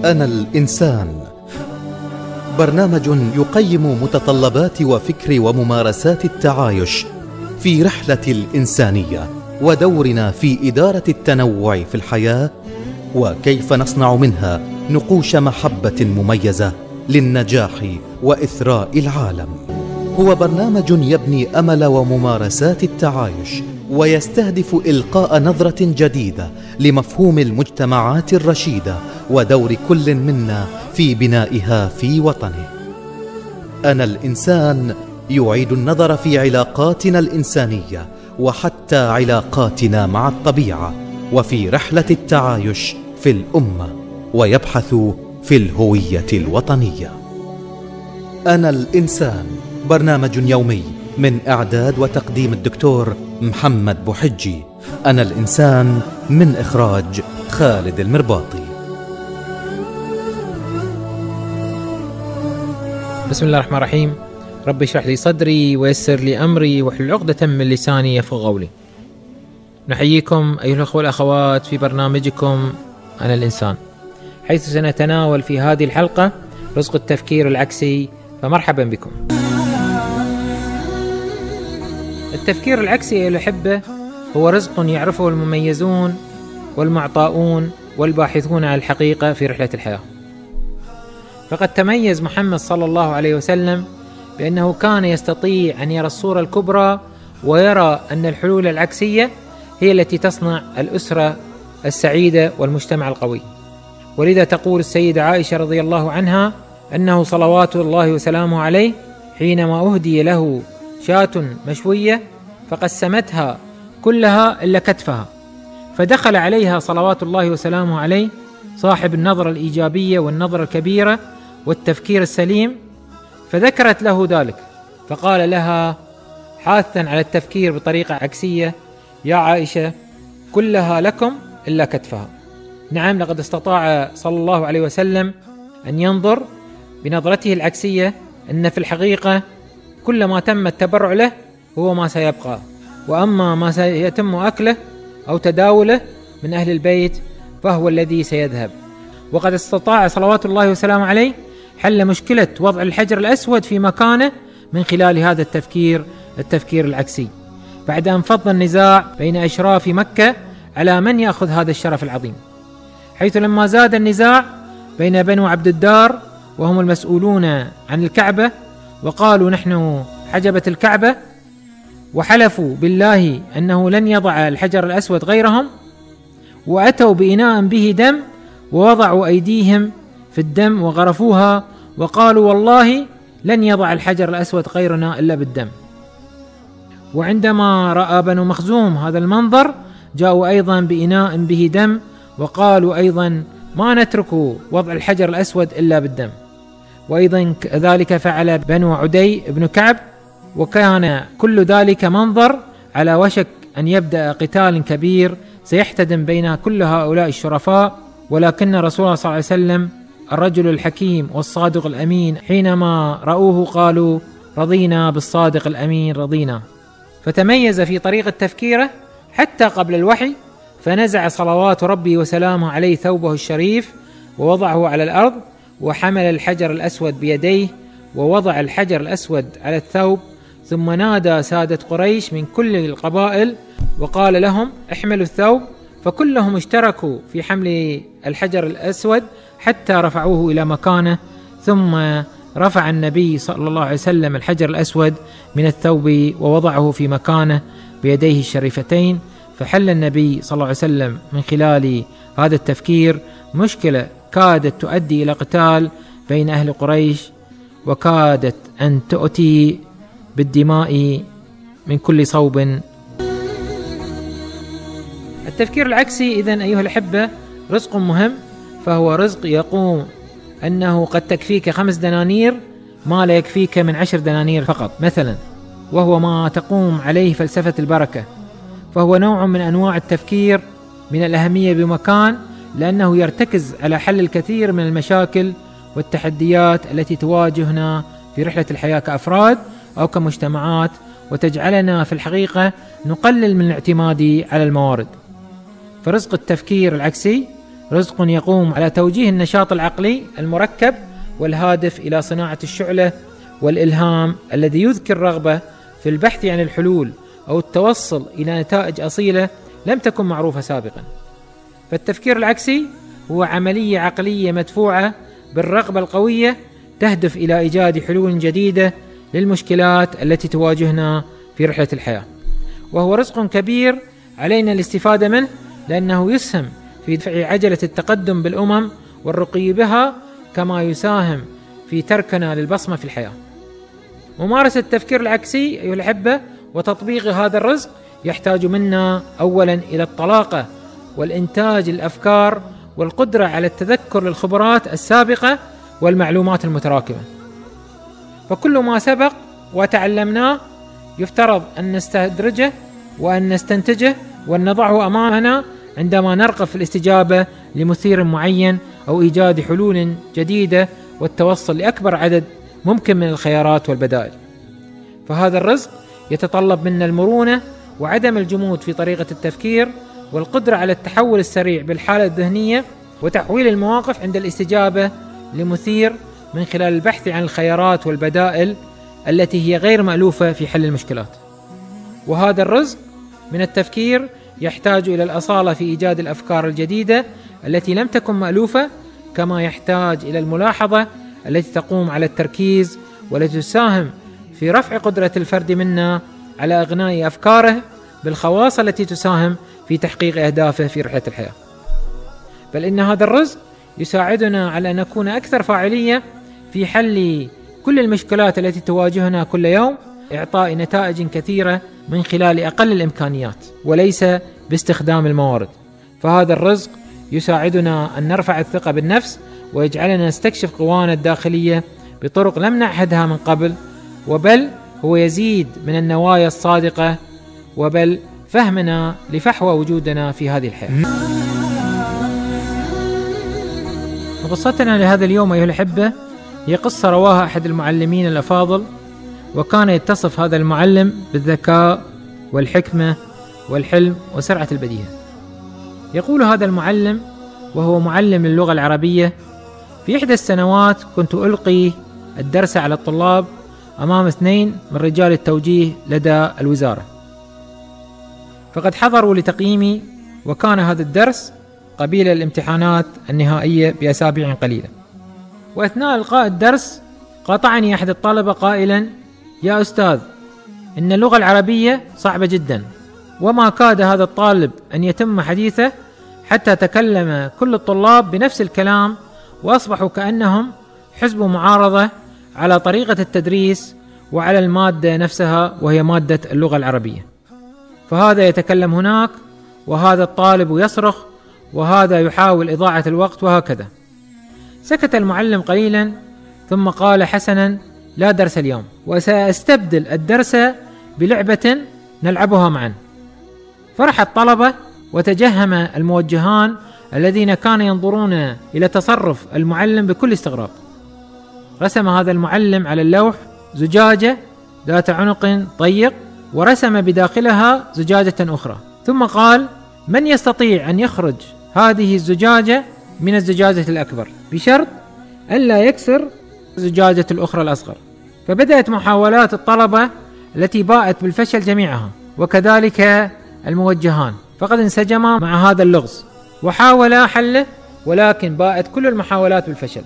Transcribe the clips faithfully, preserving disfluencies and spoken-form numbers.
أنا الإنسان، برنامج يقيم متطلبات وفكر وممارسات التعايش في رحلة الإنسانية ودورنا في إدارة التنوع في الحياة، وكيف نصنع منها نقوش محبة مميزة للنجاح وإثراء العالم. هو برنامج يبني أمل وممارسات التعايش، ويستهدف إلقاء نظرة جديدة لمفهوم المجتمعات الرشيدة ودور كل منا في بنائها في وطنه. أنا الإنسان يعيد النظر في علاقاتنا الإنسانية وحتى علاقاتنا مع الطبيعة وفي رحلة التعايش في الأمة، ويبحث في الهوية الوطنية. أنا الإنسان، برنامج يومي من إعداد وتقديم الدكتور محمد بوحجي. أنا الإنسان من إخراج خالد المرباطي. بسم الله الرحمن الرحيم. ربي اشرح لي صدري ويسر لي أمري واحلل عقدة من لساني يفقهوا قولي. نحييكم أيها الأخوة والأخوات في برنامجكم أنا الإنسان، حيث سنتناول في هذه الحلقة رزق التفكير العكسي، فمرحبا بكم. التفكير العكسي أيها الأحبة هو رزق يعرفه المميزون والمعطاؤون والباحثون عن الحقيقة في رحلة الحياة. فقد تميز محمد صلى الله عليه وسلم بأنه كان يستطيع أن يرى الصورة الكبرى، ويرى أن الحلول العكسية هي التي تصنع الأسرة السعيدة والمجتمع القوي. ولذا تقول السيدة عائشة رضي الله عنها أنه صلوات الله وسلامه عليه حينما أهدي له شاة مشوية فقسمتها كلها إلا كتفها، فدخل عليها صلوات الله وسلامه عليه صاحب النظرة الإيجابية والنظرة الكبيرة والتفكير السليم، فذكرت له ذلك، فقال لها حاثا على التفكير بطريقة عكسية: يا عائشة كلها لكم إلا كتفها. نعم، لقد استطاع صلى الله عليه وسلم أن ينظر بنظرته العكسية أن في الحقيقة كل ما تم التبرع له هو ما سيبقى، وأما ما سيتم أكله أو تداوله من أهل البيت فهو الذي سيذهب. وقد استطاع صلوات الله وسلامه عليه حل مشكلة وضع الحجر الأسود في مكانه من خلال هذا التفكير التفكير العكسي، بعد أن فض النزاع بين أشراف مكة على من يأخذ هذا الشرف العظيم، حيث لما زاد النزاع بين بنو عبد الدار وهم المسؤولون عن الكعبة وقالوا نحن حجبة الكعبة، وحلفوا بالله أنه لن يضع الحجر الأسود غيرهم، وأتوا بإناء به دم ووضعوا أيديهم في الدم وغرفوها وقالوا والله لن يضع الحجر الأسود غيرنا إلا بالدم. وعندما رأى بنو مخزوم هذا المنظر جاءوا أيضا بإناء به دم وقالوا أيضا ما نترك وضع الحجر الأسود إلا بالدم. وأيضا ذلك فعل بنو عدي بن كعب، وكان كل ذلك منظر على وشك أن يبدأ قتال كبير سيحتدم بين كل هؤلاء الشرفاء. ولكن رسول الله صلى الله عليه وسلم الرجل الحكيم والصادق الأمين حينما رأوه قالوا رضينا بالصادق الأمين رضينا. فتميز في طريقة تفكيره حتى قبل الوحي، فنزع صلوات ربي وسلامه عليه ثوبه الشريف ووضعه على الأرض، وحمل الحجر الأسود بيديه ووضع الحجر الأسود على الثوب، ثم نادى سادة قريش من كل القبائل وقال لهم احملوا الثوب، فكلهم اشتركوا في حمل الحجر الأسود حتى رفعوه إلى مكانه. ثم رفع النبي صلى الله عليه وسلم الحجر الأسود من الثوب ووضعه في مكانه بيديه الشريفتين، فحل النبي صلى الله عليه وسلم من خلال هذا التفكير مشكلة كادت تؤدي إلى قتال بين أهل قريش، وكادت أن تؤتي بالدماء من كل صوب. التفكير العكسي إذن أيها الأحبة رزق مهم، فهو رزق يقوم أنه قد تكفيك خمس دنانير ما لا يكفيك من عشر دنانير فقط مثلا، وهو ما تقوم عليه فلسفة البركة. فهو نوع من أنواع التفكير من الأهمية بمكان، لأنه يرتكز على حل الكثير من المشاكل والتحديات التي تواجهنا في رحلة الحياة كأفراد أو كمجتمعات، وتجعلنا في الحقيقة نقلل من الاعتماد على الموارد. فرزق التفكير العكسي رزق يقوم على توجيه النشاط العقلي المركب والهادف إلى صناعة الشعلة والإلهام الذي يذكر رغبة في البحث عن الحلول أو التوصل إلى نتائج أصيلة لم تكن معروفة سابقا. فالتفكير العكسي هو عملية عقلية مدفوعة بالرغبة القوية تهدف إلى إيجاد حلول جديدة للمشكلات التي تواجهنا في رحلة الحياة، وهو رزق كبير علينا الاستفادة منه، لأنه يسهم في دفع عجلة التقدم بالأمم والرقي بها، كما يساهم في تركنا للبصمة في الحياة. ممارسة التفكير العكسي أيها الأحبة وتطبيق هذا الرزق يحتاج منا أولا إلى الطلاقة والإنتاج الأفكار والقدرة على التذكر للخبرات السابقة والمعلومات المتراكمة. فكل ما سبق وتعلمناه يفترض أن نستدرجه وأن نستنتجه وأن نضعه أمامنا عندما نرغب في الاستجابة لمثير معين أو إيجاد حلول جديدة والتوصل لأكبر عدد ممكن من الخيارات والبدائل. فهذا الرزق يتطلب منا المرونة وعدم الجمود في طريقة التفكير، والقدرة على التحول السريع بالحالة الذهنية وتحويل المواقف عند الاستجابة لمثير من خلال البحث عن الخيارات والبدائل التي هي غير مألوفة في حل المشكلات. وهذا الرزق من التفكير يحتاج إلى الأصالة في إيجاد الأفكار الجديدة التي لم تكن مألوفة، كما يحتاج إلى الملاحظة التي تقوم على التركيز والتي تساهم في رفع قدرة الفرد منا على إغناء أفكاره بالخواص التي تساهم في تحقيق أهدافه في رحلة الحياة. بل إن هذا الرزق يساعدنا على أن نكون أكثر فاعلية في حل كل المشكلات التي تواجهنا كل يوم، إعطاء نتائج كثيرة من خلال أقل الإمكانيات وليس باستخدام الموارد. فهذا الرزق يساعدنا أن نرفع الثقة بالنفس ويجعلنا نستكشف قوانا الداخلية بطرق لم نعهدها من قبل، وبل هو يزيد من النوايا الصادقة وبل فهمنا لفحوى وجودنا في هذه الحياة. قصتنا لهذا اليوم أيها الأحبة هي قصة رواها أحد المعلمين الأفاضل، وكان يتصف هذا المعلم بالذكاء والحكمة والحلم وسرعة البديهة. يقول هذا المعلم وهو معلم للغة العربية: في إحدى السنوات كنت ألقي الدرس على الطلاب أمام اثنين من رجال التوجيه لدى الوزارة، فقد حضروا لتقييمي، وكان هذا الدرس قبيل الامتحانات النهائية بأسابيع قليلة. وأثناء إلقاء الدرس قاطعني أحد الطلبة قائلا: يا أستاذ، إن اللغة العربية صعبة جدا. وما كاد هذا الطالب أن يتم حديثه حتى تكلم كل الطلاب بنفس الكلام، وأصبحوا كأنهم حزب معارضة على طريقة التدريس وعلى المادة نفسها وهي مادة اللغة العربية. فهذا يتكلم هناك، وهذا الطالب يصرخ، وهذا يحاول إضاعة الوقت، وهكذا. سكت المعلم قليلا ثم قال: حسنا، لا درس اليوم، وسأستبدل الدرس بلعبة نلعبها معا. فرح الطلبة وتجهم الموجهان الذين كانوا ينظرون إلى تصرف المعلم بكل استغراب. رسم هذا المعلم على اللوح زجاجة ذات عنق ضيق، ورسم بداخلها زجاجة أخرى، ثم قال: من يستطيع أن يخرج هذه الزجاجة من الزجاجة الأكبر بشرط ألا يكسر الزجاجة الأخرى الأصغر؟ فبدأت محاولات الطلبة التي باءت بالفشل جميعها، وكذلك الموجهان، فقد انسجما مع هذا اللغز وحاولا حله، ولكن باءت كل المحاولات بالفشل.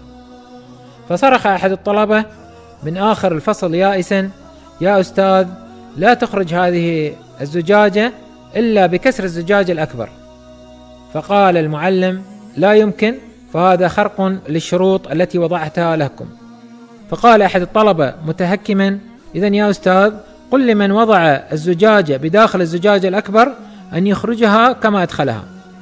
فصرخ أحد الطلبة من آخر الفصل يائسا: يا أستاذ، لا تخرج هذه الزجاجة إلا بكسر الزجاجة الأكبر. فقال المعلم: لا يمكن، فهذا خرق للشروط التي وضعتها لكم. فقال أحد الطلبة متهكما: إذن يا أستاذ، قل لمن وضع الزجاجة بداخل الزجاجة الأكبر أن يخرجها كما أدخلها.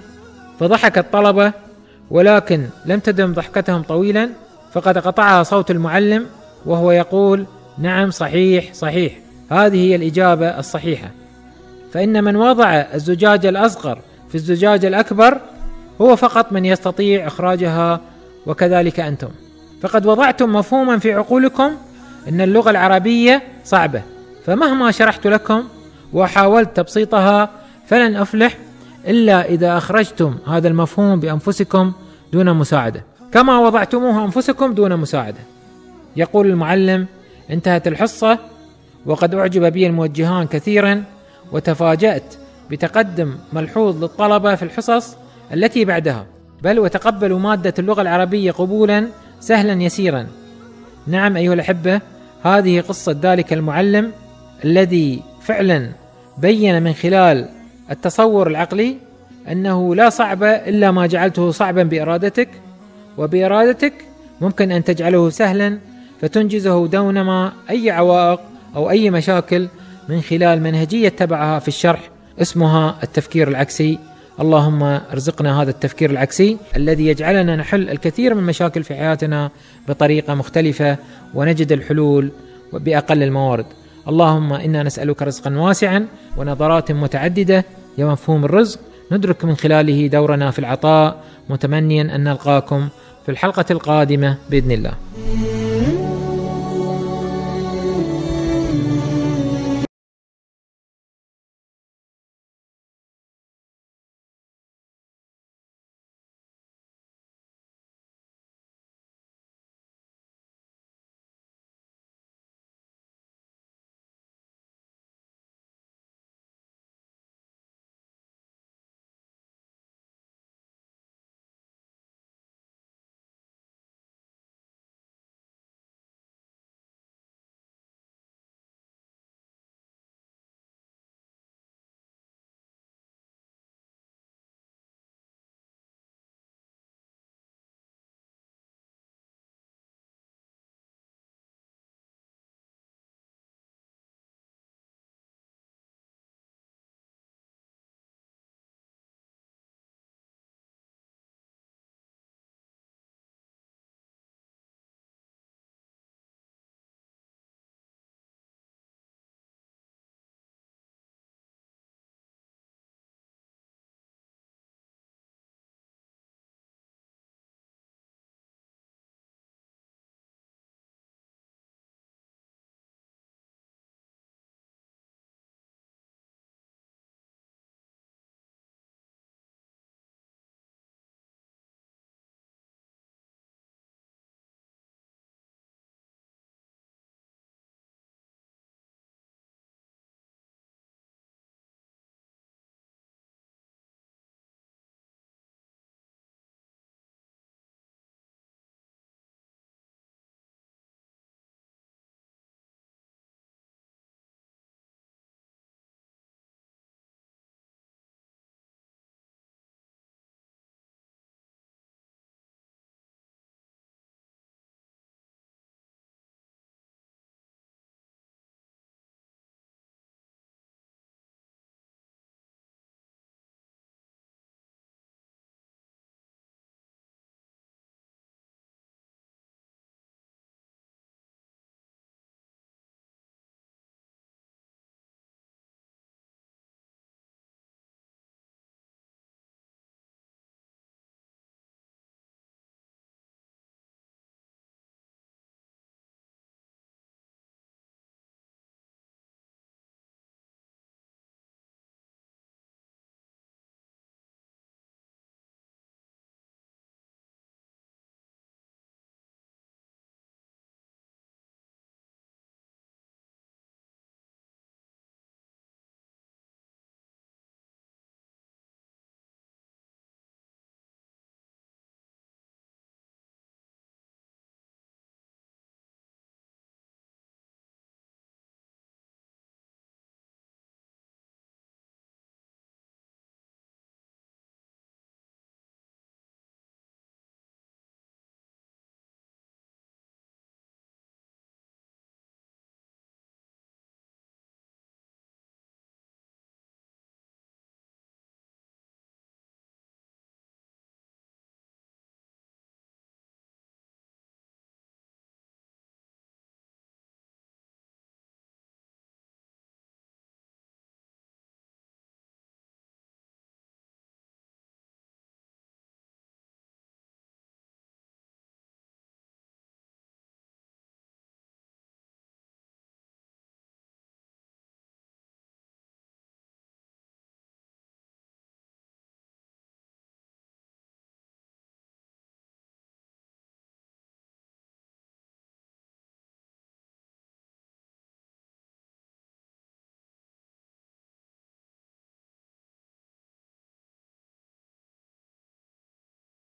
فضحك الطلبة، ولكن لم تدم ضحكتهم طويلا، فقد قطعها صوت المعلم وهو يقول: نعم، صحيح صحيح، هذه هي الإجابة الصحيحة، فإن من وضع الزجاجة الأصغر في الزجاجة الأكبر هو فقط من يستطيع إخراجها، وكذلك أنتم، فقد وضعتم مفهوما في عقولكم أن اللغة العربية صعبة، فمهما شرحت لكم وحاولت تبسيطها فلن أفلح إلا إذا أخرجتم هذا المفهوم بأنفسكم دون مساعدة، كما وضعتموه أنفسكم دون مساعدة. يقول المعلم: انتهت الحصة وقد أعجب بي الموجهان كثيرا، وتفاجأت بتقدم ملحوظ للطلبة في الحصص التي بعدها، بل وتقبلوا مادة اللغة العربية قبولا سهلا يسيرا. نعم أيها الأحبة، هذه قصة ذلك المعلم الذي فعلا بين من خلال التصور العقلي أنه لا صعب إلا ما جعلته صعبا بإرادتك، وبإرادتك ممكن أن تجعله سهلا فتنجزه دونما أي عوائق أو أي مشاكل من خلال منهجية تبعها في الشرح اسمها التفكير العكسي. اللهم ارزقنا هذا التفكير العكسي الذي يجعلنا نحل الكثير من المشاكل في حياتنا بطريقة مختلفة ونجد الحلول بأقل الموارد. اللهم إنا نسألك رزقا واسعا ونظرات متعددة يا مفهوم الرزق ندرك من خلاله دورنا في العطاء، متمنيا أن نلقاكم في الحلقة القادمة بإذن الله.